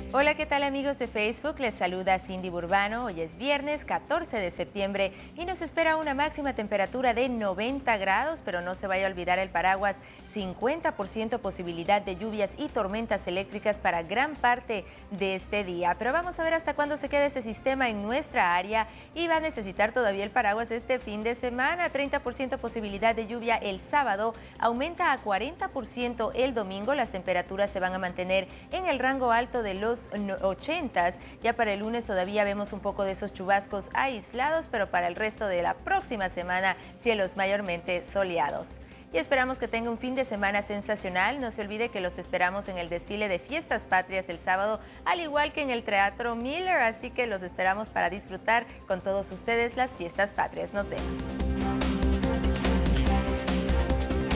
Hola, ¿qué tal amigos de Facebook? Les saluda Cindy Burbano. Hoy es viernes 14 de septiembre y nos espera una máxima temperatura de 90 grados, pero no se vaya a olvidar el paraguas, 50% posibilidad de lluvias y tormentas eléctricas para gran parte de este día. Pero vamos a ver hasta cuándo se queda ese sistema en nuestra área y va a necesitar todavía el paraguas este fin de semana. 30% posibilidad de lluvia el sábado, aumenta a 40% el domingo. Las temperaturas se van a mantener en el rango alto de los 80s. Ya para el lunes todavía vemos un poco de esos chubascos aislados, pero para el resto de la próxima semana cielos mayormente soleados. Y esperamos que tenga un fin de semana sensacional. No se olvide que los esperamos en el desfile de Fiestas Patrias el sábado, al igual que en el Teatro Miller, así que los esperamos para disfrutar con todos ustedes las Fiestas Patrias. Nos vemos.